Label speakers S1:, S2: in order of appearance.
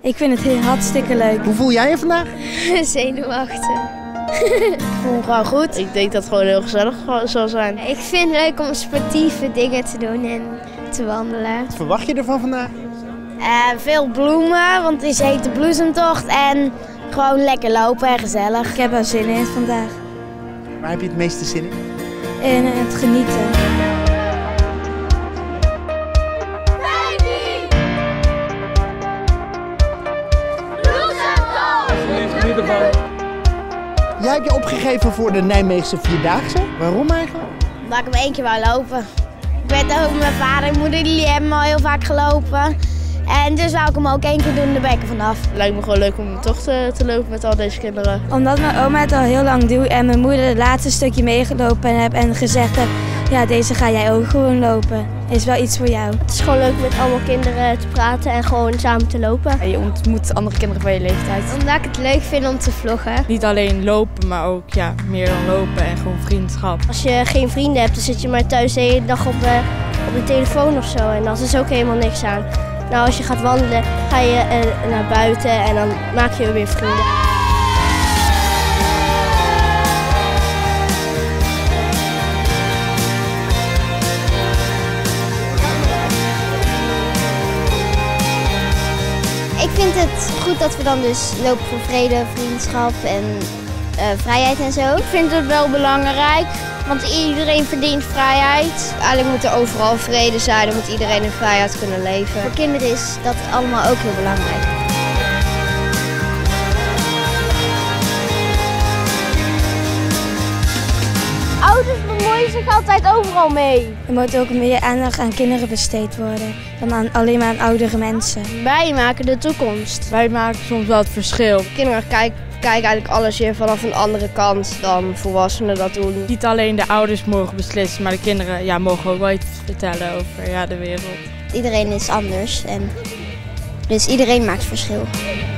S1: Ik vind het hartstikke leuk.
S2: Hoe voel jij je vandaag?
S3: Zenuwachtig.
S4: Ik voel me gewoon goed. Ik denk dat het gewoon heel gezellig zal zijn.
S3: Ik vind het leuk om sportieve dingen te doen en te wandelen.
S2: Wat verwacht je ervan vandaag?
S5: Veel bloemen, want het is hete bloesemtocht en gewoon lekker lopen en gezellig.
S1: Ik heb er zin in vandaag.
S2: Waar heb je het meeste zin in?
S1: In het genieten.
S2: Jij hebt je opgegeven voor de Nijmeegse Vierdaagse. Waarom eigenlijk?
S5: Omdat ik hem 1 keer wou lopen. Ik weet ook, mijn vader en moeder die hebben al heel vaak gelopen. En dus wou ik hem ook 1 keer doen, de bekken vanaf.
S4: Het lijkt me gewoon leuk om toch te lopen met al deze kinderen.
S1: Omdat mijn oma het al heel lang doet en mijn moeder het laatste stukje meegelopen heeft en gezegd heeft, ja, deze ga jij ook gewoon lopen. Is wel iets voor jou.
S3: Het is gewoon leuk met allemaal kinderen te praten en gewoon samen te lopen.
S6: En je ontmoet andere kinderen van je leeftijd.
S3: Omdat ik het leuk vind om te vloggen.
S6: Niet alleen lopen, maar ook meer dan lopen en gewoon vriendschap.
S3: Als je geen vrienden hebt, dan zit je maar thuis de hele dag op de telefoon of zo. En dat is ook helemaal niks aan. Nou, als je gaat wandelen, ga je naar buiten en dan maak je weer vrienden. Ik vind het goed dat we dan dus lopen voor vrede, vriendschap en vrijheid en zo.
S5: Ik vind het wel belangrijk, want iedereen verdient vrijheid.
S3: Eigenlijk moet er overal vrede zijn, dan moet iedereen in vrijheid kunnen leven. Voor kinderen is dat allemaal ook heel belangrijk.
S5: Ouders bemoeien zich altijd overal mee.
S1: Er moet ook meer aandacht aan kinderen besteed worden dan alleen maar aan oudere mensen.
S5: Wij maken de toekomst.
S6: Wij maken soms wel het verschil.
S4: Kinderen kijken eigenlijk alles weer vanaf een andere kant dan volwassenen dat doen.
S6: Niet alleen de ouders mogen beslissen, maar de kinderen mogen ook wel iets vertellen over de wereld.
S3: Iedereen is anders en dus iedereen maakt verschil.